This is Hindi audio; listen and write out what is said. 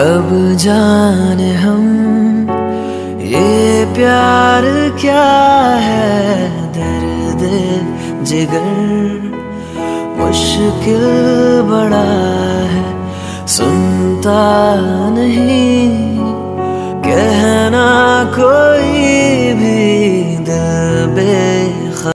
अब जाने हम ये प्यार क्या है, दर्द जिगर मुश्किल बड़ा है, सुनता नहीं